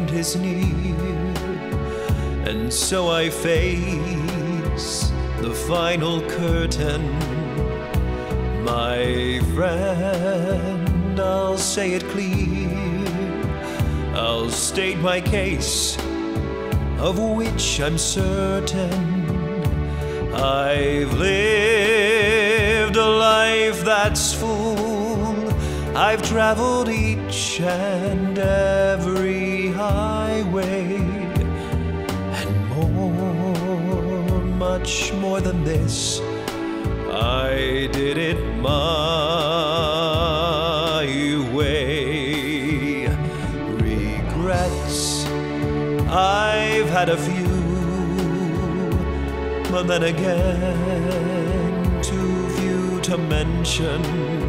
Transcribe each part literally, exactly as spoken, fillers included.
end is near, and so I face the final curtain. My friend, I'll say it clear, I'll state my case, of which I'm certain. I've lived a life that's full, I've traveled each and every highway, and more, much more than this, I did it my way. Regrets, I've had a few, but then again, too few to mention.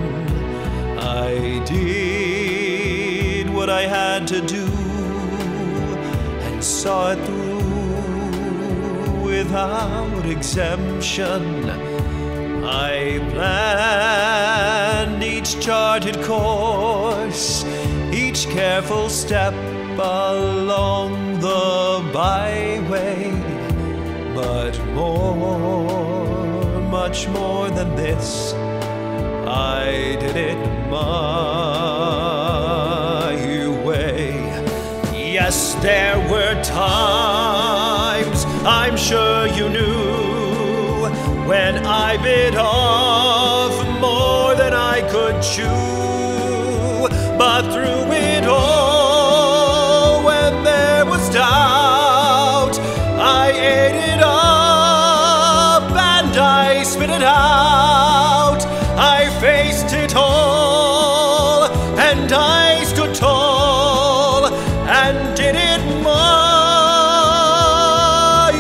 I did what I had to do and saw it through without exemption. I planned each charted course, each careful step along the byway, but more, much more than this, I did it my way. Yes, there were times, I'm sure you knew, when I bit off more than I could chew. But through it all, when there was doubt, I ate it up and I spit it out. I faced it all, and I stood tall and did it my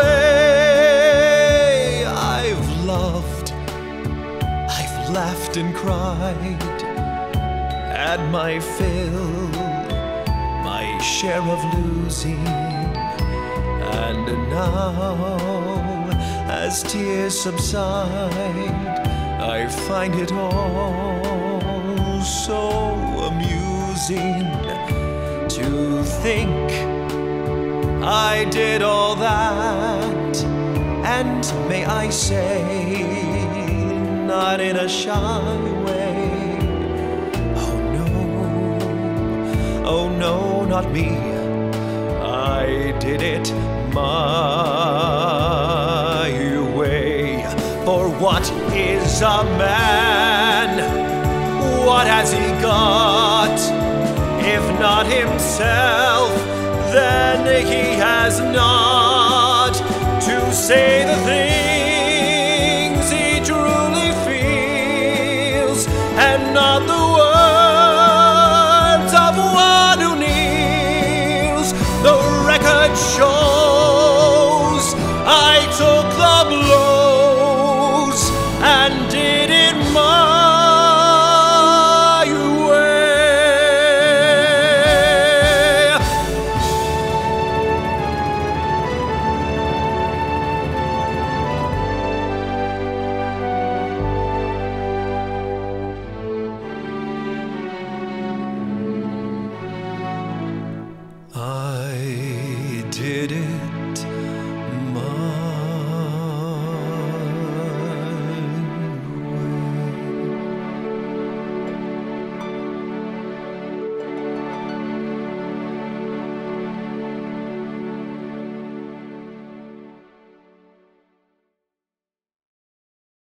way. I've loved, I've laughed and cried, had my fill, my share of losing, and now, as tears subside, I find it all so amusing to think I did all that, and may I say, not in a shy way. Oh no, oh no, not me, I did it my way. For what is a man? What has he got? If not himself, then he has not to say the things he truly feels, and not the words of one who kneels. The record shows I took the blows and did it my I did it